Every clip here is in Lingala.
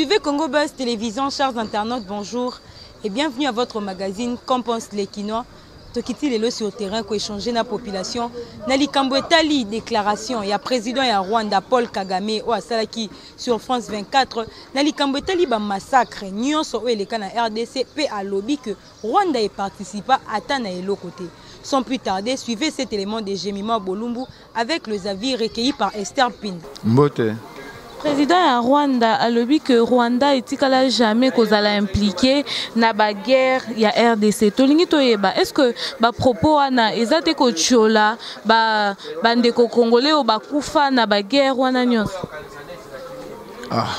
Suivez Congo Buzz Télévision, chers internautes, bonjour et bienvenue à votre magazine Qu'en pensent les Kinois. Tokiti lelo sur le terrain pour échanger la population. Nali Kambwetali déclaration, il y a président et Rwanda Paul Kagame ou Asalaki sur France 24. Nali Kambwetali ba massacre, nyonso ou eleka na RDC pe à lobby que Rwanda est participa à na elo côté. Sans plus tarder, suivez cet élément de Jemima Bolumbu avec les avis recueillis par Esther Pin. Mbote. Président à Rwanda a lobby que Rwanda est jamais causala impliqué na ba guerre ya RDC. Tolingi toyeba est-ce que ba propos ana ezate ko chola ba bandeko congolais o ba kufa na ba guerre wana nyonso. Ah.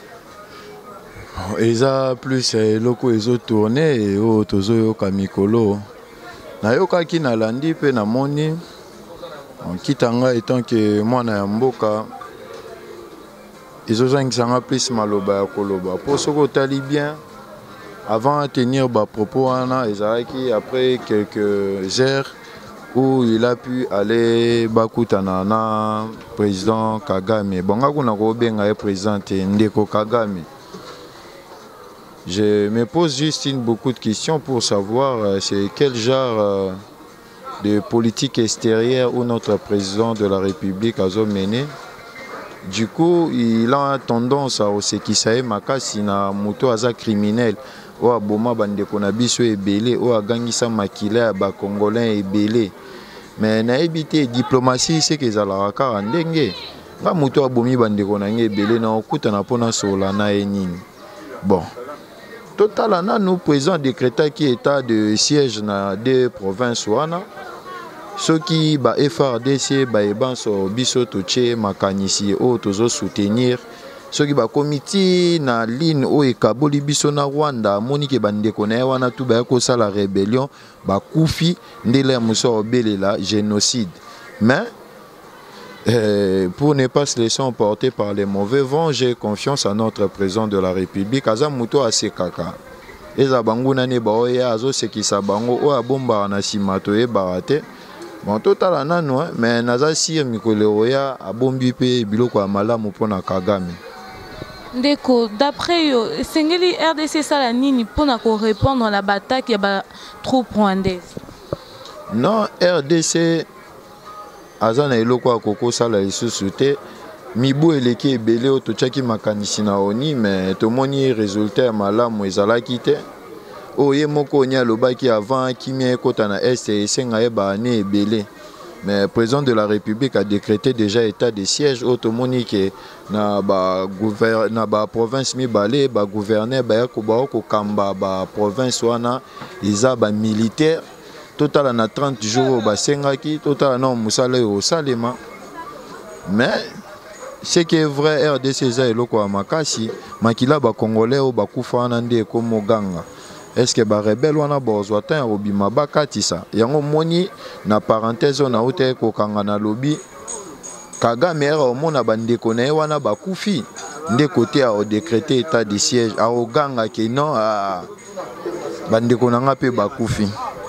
Eza plus loko ezo tourner et o tozo yo kamikolo. Na yoka ki na landi pe na moni en kitanga étant que moi na mboka ils ont plus maloba koloba pour ce que bien avant de tenir bas propos après quelques heures où il a pu aller bakutana na président Kagame bonga kuna ko benga président Ndeko Kagame. Je me pose juste beaucoup de questions pour savoir c'est quel genre de politique extérieure où notre président de la République a mené. Du coup, il a tendance à ce qui s'est makasi na moto aza criminel ou a boma bande konabiso ebele ou a gangisa makila ba congolais ebele. Mais na éviter diplomatie c'est que zala ka ndenge. Ba moto abomi bande konanga ebele na okuta na pona sola na enini. Bon. Total na nous présent décréta qui état de siège na deux provinces wana. Ce qui ba FRDC ba ebanso biso toche makanisi o tozo soutenir ce qui ba comité na ligne o ekaboli biso na Rwanda monike bandeko na wana tu ba ko sala rébellion ba kufi ndele muso obelela génocide mais pour ne pas se laisser emporter par les mauvais vents, j'ai confiance à notre président de la République azamuto asekaka eza banguna ne ba oya azo sekisa bango o abomba na simato e barate. Bon, total nano, mais naza sir mikoleoya a bombi pe biloko malamu pona Kagame. Ndeko, d'après yo, sengeli RDC sala nini pona ko répondre à la bataille ya ba troupes rwandaises. Non, RDC azana eloko akoko sala lisusu te. Mibu eleki ebele o tochaki makanisi na oni mais tomoni résultat malamu ezalaki te. Oye moko nya lobaki avant kimia ekota na est esenga eba ne ebele mais président de la République a décrété déjà état de siège automonique na ba province mibale ba gouverneur ba yakoba ko kamba ba province wana iza ba militaire total na 30 jours ba sengaki total na musala au salema mais ce qui est vrai RDC za eloko makasi makila ba congolais o ba kufa na nde ko moganga. Est-ce que ba rebelle wana bozwata obima bakatisa yango moni na parenthèse na ote ko kanga na lobby Kagame era omona bandeko na wana bakufi nde côté a décrété état de siège a oganga ke non a bandeko na ngape bakufi.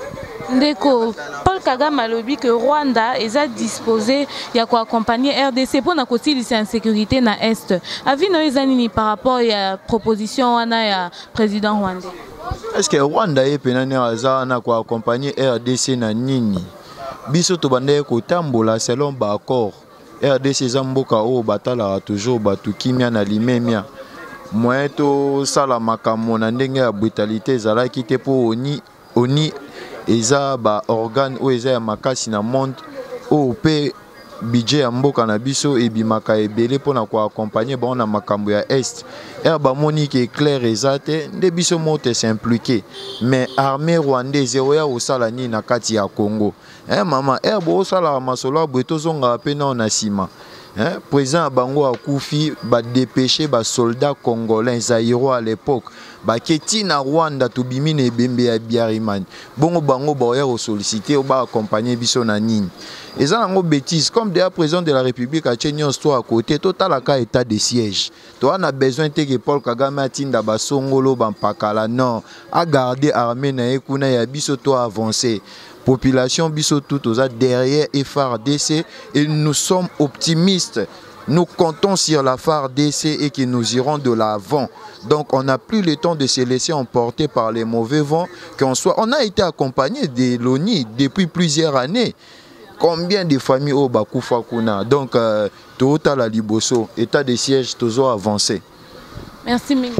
Ndeko Paul Kagame a lobby que Rwanda est disposé ya ko accompagner RDC pour na kotilisa en sécurité na est. Avis no ezanini par rapport à proposition wana ya président rwandais. Est-ce que Rwanda est penane azana ko accompagner RDC na nini? Biso to bande ko tambola selon ba accord. RDC zamboka o batala toujours batukimia na limemia. Moi to sala makambo na ndenge ya brutalité zalaki te po oni eza ba organe o eza ya makasi na monde o pe budget ya mboka na biso ebimaka ebele pona ko accompagner ba na makambo ya est ba monique est clair ezate nde biso mote s'impliquer mais armée rwandaise oya osala ni na kati ya Congo mama bo osala masolo bweto zonga pe na sima président bango akufi ba dépêcher ba soldats congolais zaïro à l'époque ba keti na Rwanda to bimine ebembe ya Biarimani bongo bango ba oya solliciter o ba accompagner biso na nini eza nango bêtise comme déjà président de la République a tenu histoire à côté total aka état de siège to on a besoin que Paul Kagame atinda ba songolo ba mpakala non a garder armée na ekuna ya biso to avancer population biso tout oza derrière FRDC et nous sommes optimistes Nous comptons sur la FARDC et que nous irons de l'avant. Donc on n'a plus le temps de se laisser emporter par les mauvais vents. On a été accompagné de l'ONI depuis plusieurs années. Combien de familles au Bakoufa Kuna? Donc Toyota la Liboso, état de siège toujours avancé. Merci Mingi.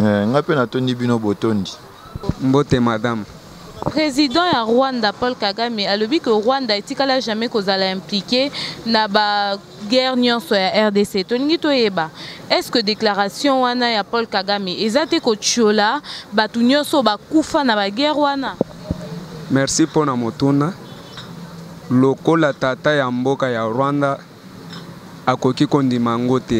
Mbote madame. Président ya Rwanda Paul Kagame a dit que Rwanda etikala jamais kozala impliqué na ba guerre nyonso ya RDC. Toningi toyeba. Est-ce que déclaration wana ya Paul Kagame ezate ko tchola batu nyonso bakufa na ba guerre wana? Merci pour na motuna. Lokola tata ya mboka ya Rwanda akoki kondima ngote.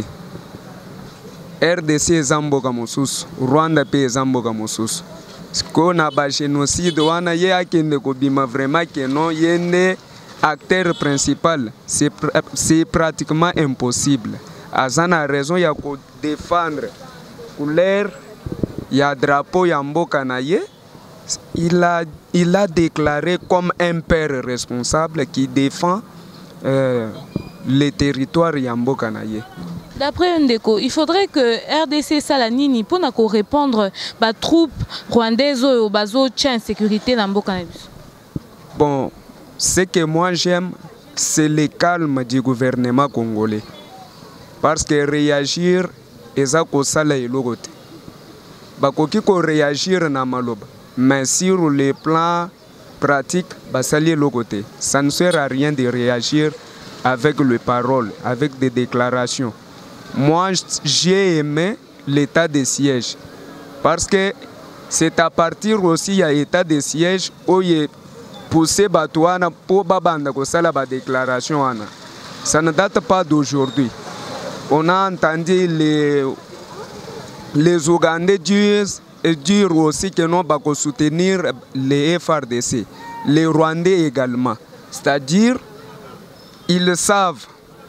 RDC eza mboka mosusu, Rwanda pe eza mboka mosusu. Ko na ba génocide wana ye akende kobima vraiment que non yende acteur principal, c'est pratiquement impossible. Azana raison ya ko défendre couleur ya drapeau ya mboka na ye. Il a déclaré comme un père responsable qui défend les territoires ya mboka na ye. D'après Ndeko, il faudrait que RDC Salanini pour répondre aux troupes rwandaises au bazo tient sécurité dans le cannabis. Bon, ce que moi j'aime, c'est le calme du gouvernement congolais. Parce que réagir, eza ko sala elogote. Bakoki ko réagir na maloba. Mais sur le plan pratique, basali elogote. Ça ne sert à rien de réagir avec les paroles, avec des déclarations. Moi, j'ai aimé l'état de siège parce que c'est à partir aussi de l'état de siège où il est poussé Batouana pour babanda ko sala ba déclaration ana. Ça ne date pas d'aujourd'hui. On a entendu les Ougandais dire aussi que non va soutenir les FARDC, les Rwandais également. C'est-à-dire ils savent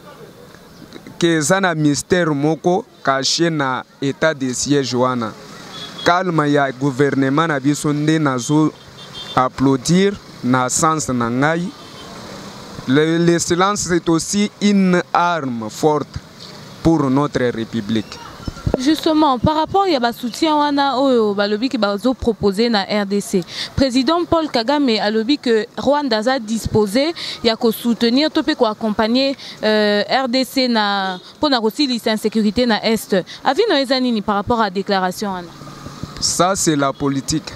que ça na mystère moko caché na état de siège wana. Calme ya gouvernement na biso nde nazo applaudir na sens na ngai. Le silence c'est aussi une arme forte pour notre République. Justement, par rapport à soutien wana oyo balobi ki bazo proposer na RDC, président Paul Kagame a lobby que Rwanda a disposé ya ko soutenir topé ko accompagner RDC na pour na aussi l'insécurité na est. Avis no ezanini par rapport à la déclaration wana? Ça c'est la politique.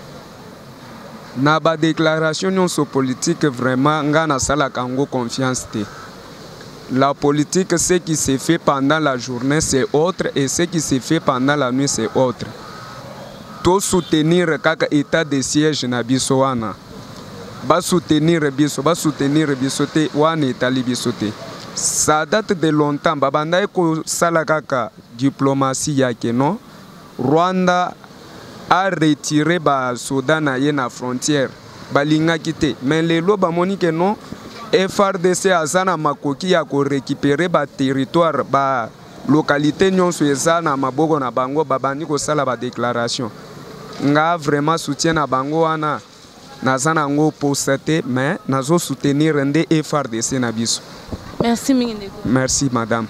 Na ba déclaration non so politique vraiment ngana sala kango confiance te. La politique, ce qui se fait pendant la journée, c'est autre, et ce qui se fait pendant la nuit, c'est autre. Tout soutenir kaka état de siège na biso wana. Ba soutenir biso te wana etali biso te. Ça date de longtemps. Babanda ko sala kaka diplomatie yake non. Rwanda a retiré ba soda na ye na frontière. Balinga kite. Mais lelo ba moni que non. FARDC azana makoki ya ko récupérer ba territoire ba localité nyonso ezana maboko na bango babani ko sala ba déclaration. Nga vraiment soutien na bango wana nazana ngo posete mais nazo soutenir ndé FARDC na biso. Merci Mingindeko. Merci madame.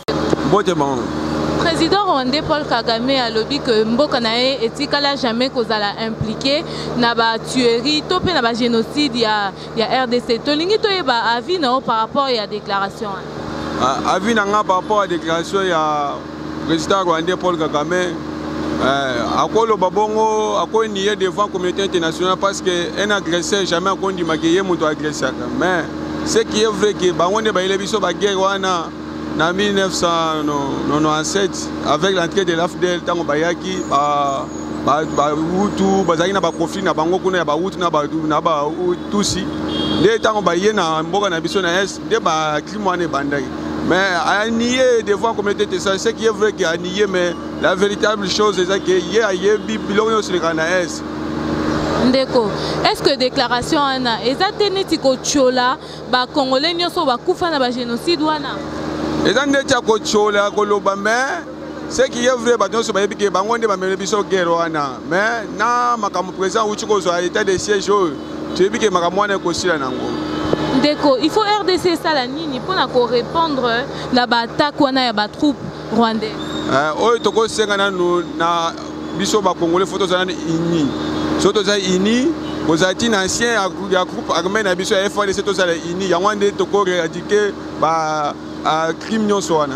Président rwandais Paul Kagame a lobby que mboka na ye etikala jamais kozala impliqué na ba tuerie topé na ba génocide ya RDC. Tolingi toyeba avis na par rapport à la déclaration. Avis na nga par rapport à la déclaration ya président rwandais Paul Kagame akolo babongo akoni nié devant la communauté internationale parce que un agresseur jamais akondi makiye muto agresseur. Mais ce qui est vrai que bangonde ba ile biso ba guerre wana en 1997, avec l'entrée de l'AFDEL, tango bayaki, Hutu, bazaki na ba conflit na bango kuna ya ba Hutu na ba Tutsi. Dès tango baye na mboka na biso na est, dès ba crime wana bandai. Mais à nier devant la communauté internationale, c'est qui est vrai qu'il a nié, mais la véritable chose c'est que y a bilongo sur le Ghana est. Ndeko, est-ce que déclaration ana ezatene tiko chola ba congolais nyoso ba kufa na ba génocide wana? Et dans les cas où ce qui est vrai, c'est que les gens qui ont été mais na makamu président ou chiko zo état de siège tu es que makamu wana ko sila nango. Ndeko, il faut RDC Salanini pour répondre à l'attaque des troupes rwandaises. Oui, toko sengana na biso ba Congolais photo zana ini. Soto za ini, ozati ancien ya groupe armé na biso ya FARDC to za ini. Ya wande toko éradiquer ba crime nyonso wana.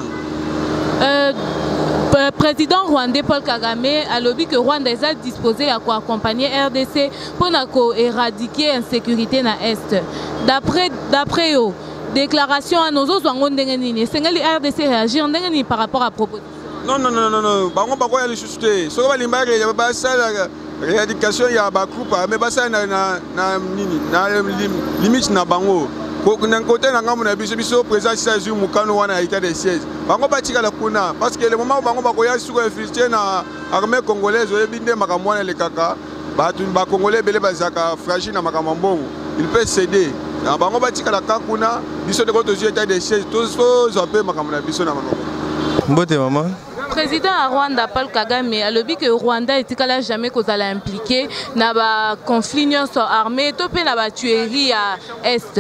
Président rwandais Paul Kagame a lobby que Rwanda est disposé à accompagner RDC pour éradiquer l'insécurité dans l'Est. D'après eux, déclaration à nos autres est RDC réagir par rapport à proposition. Non. Bango bako ya lishuste. Soko balimba ya basala éradication ya ba groupe mais basa na nini na limite na bango. D'un côté, nous avons le président Serge Moukano à l'état de siège. Nous avons la kuna parce que le moment où nous avons infiltré l'armée congolaise, nous avons le kaka. Les Congolais sont fragiles, ils peuvent céder. Nous avons la kuna, nous avons l'état de siège. Tous les appels maman. Président à Rwanda Paul Kagame a dit que Rwanda est jamais impliqué dans le conflit armé, dans la tuerie à Est.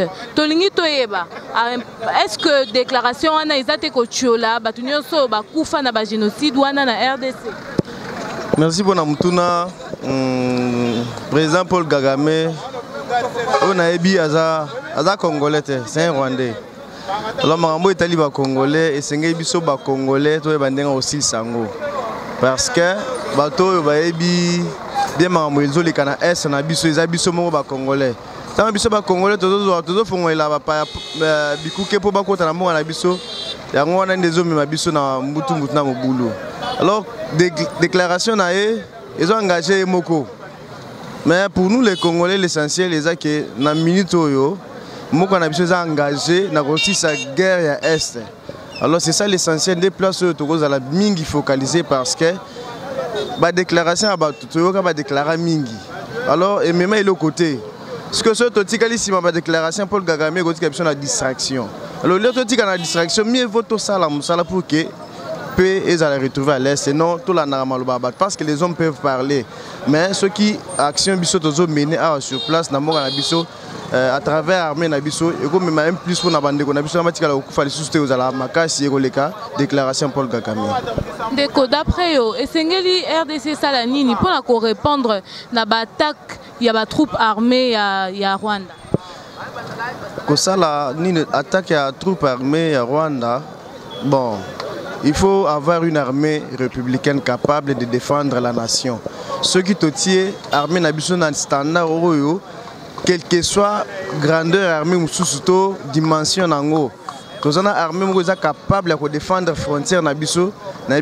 Est-ce que la déclaration a été là, le génocide dans la RDC? Merci pour Namutuna. Président Paul Kagame, on a dit que Congolais, c'est un Rwandais. Alors, Marambo est allé au Congolais et c'est un Congolais qui est aussi sango. Parce que bateau bien Marambo ils ont les canaux est on a biso ils habitent au Congolais. Tant biso Congolais tous font là pas bikuke pour bakota na monga na biso. Yango wana des hommes ma biso na mutu na mobulu. Alors déclaration na ils ont engagé Moko. Mais pour nous les Congolais l'essentiel les que na minute oyo Moko na biso engagé na sa guerre à Est. Alors c'est ça l'essentiel des places où tu as mingi focalisé parce que la déclaration à Batutoyo va déclarer mingi. Alors et même il est au côté. Ce que ce totikali si ma déclaration Paul Kagame a la distraction. Alors le totika la distraction mieux vaut tout ça la pour que paix et aller retrouver à l'Est et non tout la normal parce que les hommes peuvent parler. Mais ceux qui action biso tozo mener sur place na monga na biso à travers l'armée Nabiso, et comme même plus pour Nabande, on a besoin de faire les souscrits aux Alamakasi et aux déclaration Paul Kagame. D'après eux, et Sengeli RDC Salanini pour répondre à l'attaque, il y a des troupes armées à Rwanda. Quand ça l'attaque à troupes armées à Rwanda, bon, il faut avoir une armée républicaine capable de défendre la nation. Ceux qui te tirent, armée Nabiso dans le standard quelle que soit grandeur armée ou sous dimension nango quand on a armée capable de défendre les frontières nabiso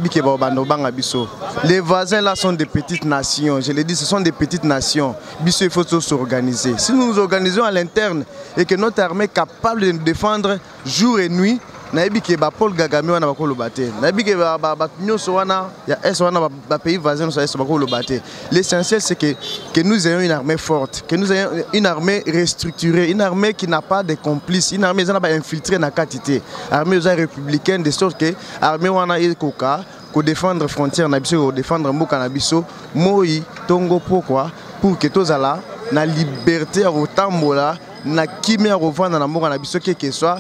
les voisins là sont des petites nations, je l'ai dit, ce sont des petites nations. Biso il faut s'organiser. Si nous nous organisons à l'interne et que notre armée est capable de nous défendre jour et nuit, Paul Kagame wana bakolo baté nyonso wana ya pays voisins bakolo baté. L'essentiel c'est que nous ayons une armée forte, que nous ayons une armée restructurée, une armée qui n'a pas de complices, une armée qui n'a pas infiltré na quantité, armée républicaine de sorte que armée wana ekoka ko défendre frontières na biso, ko défendre mboka na biso, moi tongo pourquoi pour que tozala na liberté à tambola na kimia revendre na mboka na biso que soit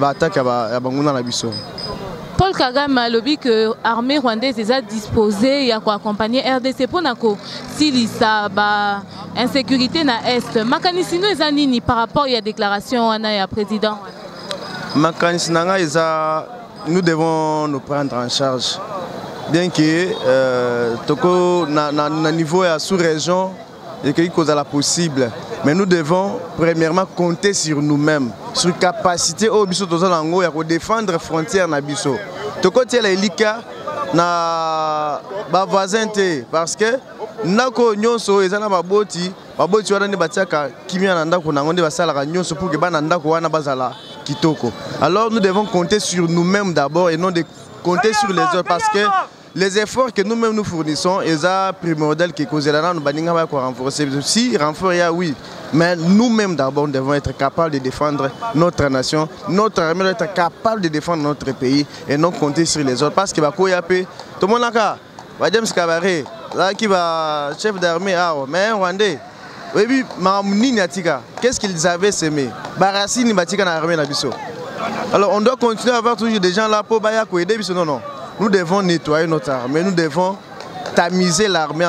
Paul Kagame a lobby que l'armée rwandaise est disposée à accompagner RDC pour si la insécurité na Est. Makanisino est nini par rapport à la déclaration du président? Makanisino nous devons nous prendre en charge. Bien que toko na niveau à sous-région et que cause la possible. Mais nous devons premièrement compter sur nous-mêmes, sur la capacité de défendre les frontières na biso. Toko tiela elika na ba voisin parce que nako nyonso ezana baboti wana ne batiaka kimia na ndako na ngonde basala nyonso pour que bana ndako wana bazala kitoko. Alors nous devons compter sur nous-mêmes d'abord et non de compter sur les autres parce que les efforts que nous-mêmes nous fournissons, ils sont primordiaux qui causent la nous renforcer. Si renfort il y a oui, mais nous-mêmes d'abord nous devons être capables de défendre notre nation, notre armée doit être capable de défendre notre pays et non compter sur les autres parce que tout le monde là, James Kabaré, là qui va chef d'armée, mais Rwandais, oui, Mamni Atika, qu'est-ce qu'ils avaient semé? Barassi Batika na armée Nabiso. Alors on doit continuer à avoir toujours des gens là pour Bayako aider. Non. Nous devons nettoyer notre armée, nous devons tamiser l'armée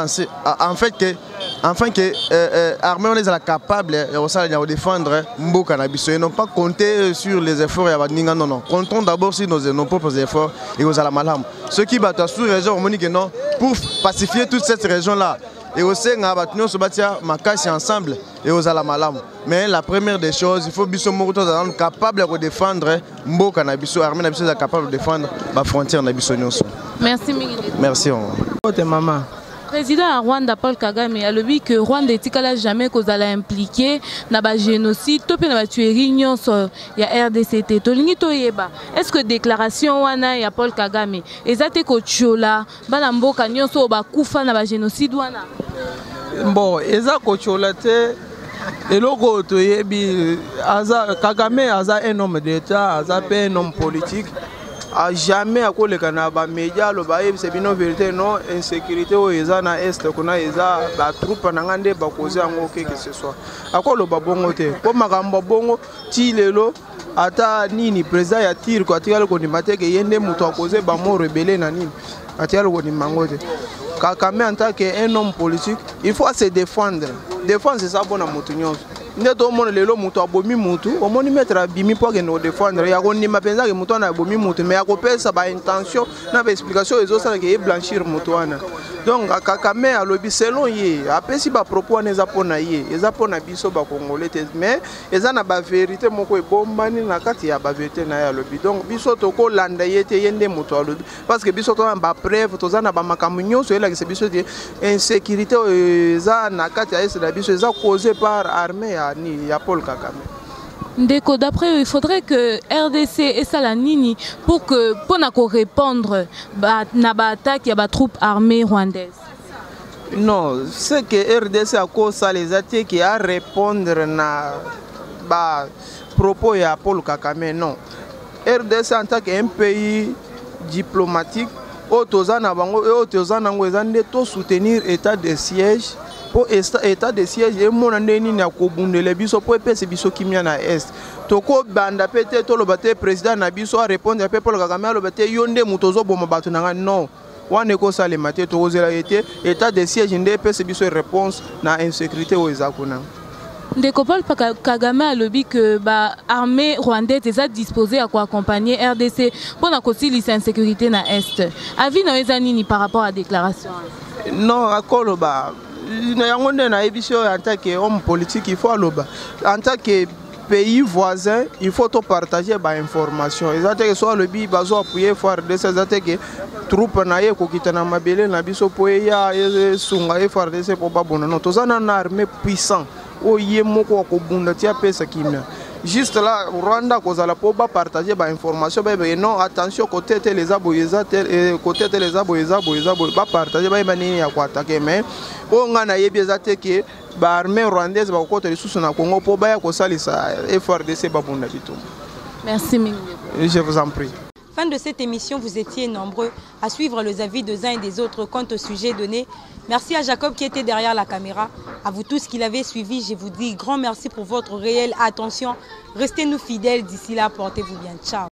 afin que l'armée on est capable de défendre Mboka Nabiso et non pas compter sur les efforts non. Comptons d'abord sur nos propres efforts et aux Alamalam. Ceux qui battent sous région non pour pacifier toute cette région là. Et aussi, nous avons se battre ensemble et aux Alamalam. Mais la première des choses, il faut être capable de défendre Mboka Nabiso, l'armée Nabiso est capable de défendre la frontière Nabiso. Merci Mingine. Merci. Maman. Président à Rwanda Paul Kagame a dit que Rwanda est jamais qu'aux allait impliquer dans le génocide, tout na tuerie nyonso ya RDC. Tolingi toyeba. Est-ce que déclaration wana ya Paul Kagame ezate ko chola bana mboka nyonso ba kufa na ba génocide wana? Bon, eza ko chola te eloko toyebi Kagame aza un homme d'État, aza un homme politique. A jamais à quoi les canabas médias le bail c'est bien vérité non insécurité au na est qu'on a la troupe n'angande ba causer en que ce soit à quoi le babongo te comme magamba bongo ti lelo ata nini président ya tire quoi tialo ko ni mateke yende muto a causer ba mo rebelle na nini atialo ko ni mangote Kagame en tant qu'un homme politique il faut se défendre c'est ça bon à mutunyo ne to mon lelo muto abomi mutu o moni mettre bimi pour que nous défendre ya ko ni mapenza que muto na abomi mutu mais ya ko pesa ba intention na ba explication ezo sala que blanchir mutu wana donc Kagame a lobi selon ye apesi ba propos na zapona ye ezapona biso ba congolais mais eza na ba vérité moko e bombani na kati ya ba vérité na ya lobi donc biso to ko landa yete yende mutu lobi parce que biso to ba preuve to za na ba makamu nyonso ela que biso de insécurité eza na kati ya esa biso eza causé par armée il y a Paul Kagame. Ndeko, d'après il faudrait que RDC et Salanini pour répondre na ba attaque ya ba troupes armées rwandaises. Non, c'est que RDC a cause les attaques qui a répondre na ba propos ya Paul Kagame non. RDC en tant qu'un pays diplomatique otozana bango et otozana ngo ezande to soutenir état de siège. Pour état de siège et mon année na ko bundele biso pour epese biso kimia na est toko banda pete to lobate président na biso a répondre à Paul Kagame lobate yonde mutozo boma batu na non wane ko sale mate to ozela été état de siège nde epese biso réponse na insécurité o ezakuna. Ndeko Paul Kagame a lobby que l'armée rwandaise est disposée à accompagner RDC pour la insécurité na est. Avis na ezanini par rapport à la déclaration? Non, à Koloba. En tant qu'homme politique, il faut aller en tant que pays voisin, il faut partager des informations. C'est-à-dire que soit le bi bazo appuyer faire de ces attaques que troupes naie ko kitana mabele na biso poya sunga e faire de ces pour pas bon non tous en armée puissant o yemoko ko bunda tia pesa kimia. Juste là, Rwanda, qu'on a pas partager des informations, mais non, attention, côté les aboyeza, côté les aboyeza, pas partager, pas manier à quoi attaquer, mais on a bien attaqué, l'armée rwandaise va côté les sous na Congo pour bien qu'on salisse et faire de ces babons d'habitude. Merci, Mingine. Je vous en prie. Fin de cette émission, vous étiez nombreux à suivre les avis des uns et des autres quant au sujet donné. Merci à Jacob qui était derrière la caméra. À vous tous qui l'avez suivi, je vous dis grand merci pour votre réelle attention. Restez-nous fidèles. D'ici là, portez-vous bien. Ciao.